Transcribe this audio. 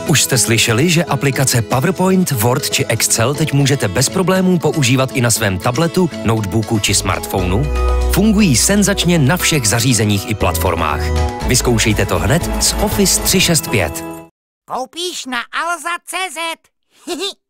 Už jste slyšeli, že aplikace PowerPoint, Word či Excel teď můžete bez problémů používat i na svém tabletu, notebooku či smartphonu? Fungují senzačně na všech zařízeních i platformách. Vyzkoušejte to hned s Office 365. Koupíš na alza.cz